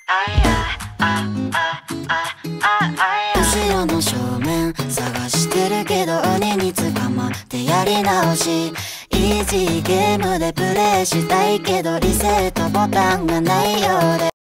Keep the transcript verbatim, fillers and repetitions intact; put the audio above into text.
後ろの正面探してるけど鬼に捕まってやり直し。イージーゲームでプレイしたいけどリセットボタンがないようで